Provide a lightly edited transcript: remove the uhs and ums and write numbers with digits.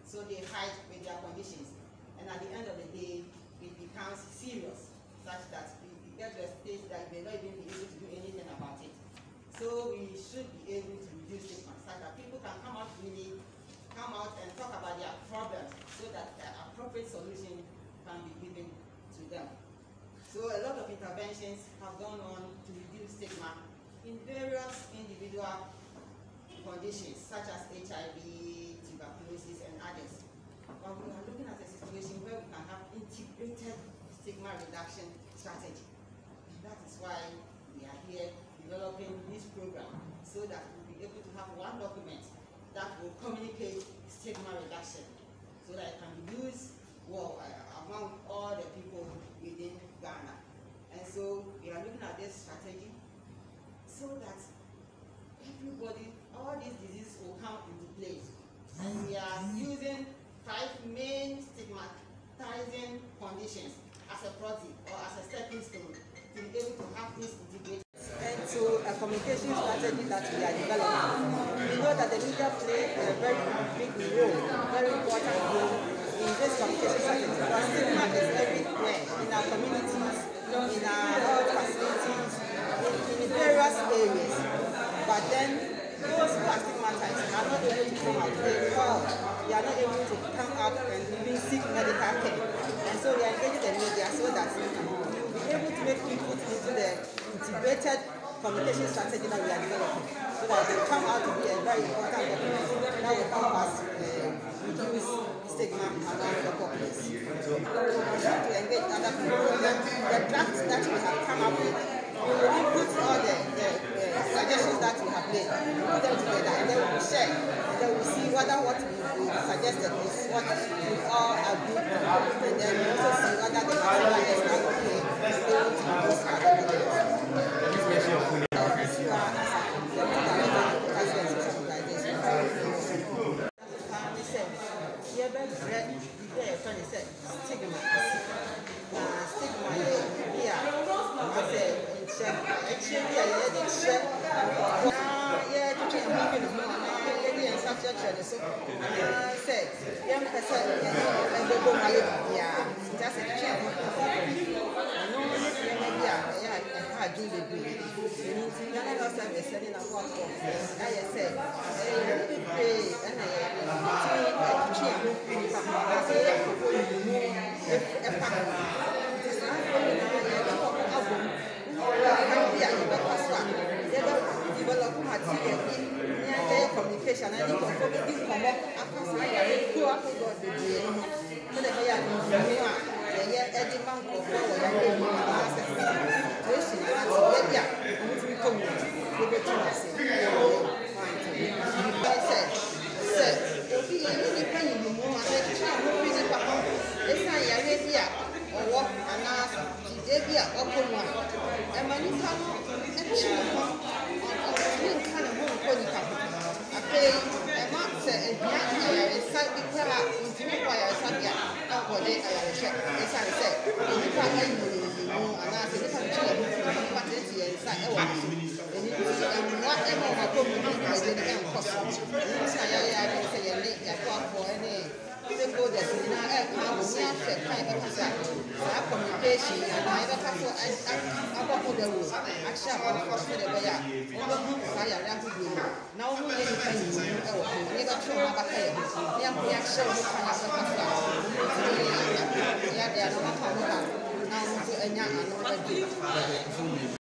So they hide with their conditions. And at the end of the day, it becomes serious, such that it gets to a stage that they may not even be able to do anything about it. So we should be able to reduce stigma, such that people can come out and talk about their problems, so that the appropriate solution can be given to them. So a lot of interventions have gone on to reduce stigma in various individual conditions, such as HIV, tuberculosis, and others. But we are looking at a situation where we can have integrated stigma reduction strategy. And that is why we are here developing this program, so that we'll be able to have one document that will communicate stigma reduction, so that it can be used among all the people within Ghana. And so we are looking at this strategy so that everybody, all these diseases will come into place. And we are using 5 main stigmatizing conditions as a proxy or as a stepping stone to be able to have this integrated. And so a communication strategy that we are developing. We know that the media play a very big role, very important role in this communication strategy. Because stigma is everywhere in our communities, in our health facilities, in various areas. But then those who are stigmatized are not able to come out. They fall. They are not able to come out and even seek medical care. And so we are engaging the media so that we will be able to make input into the integrated communication strategy that we are developing, so that it will come out to be a very important document that will help us reduce stigma among the populace. So we want to engage other people. The draft that we have come up with, we will input all the suggestions that we have made, put them together, and then we will share, and then we will see whether what we suggested is what we all agree on, and then we also see whether the material is not okay to reduce other people. Communication and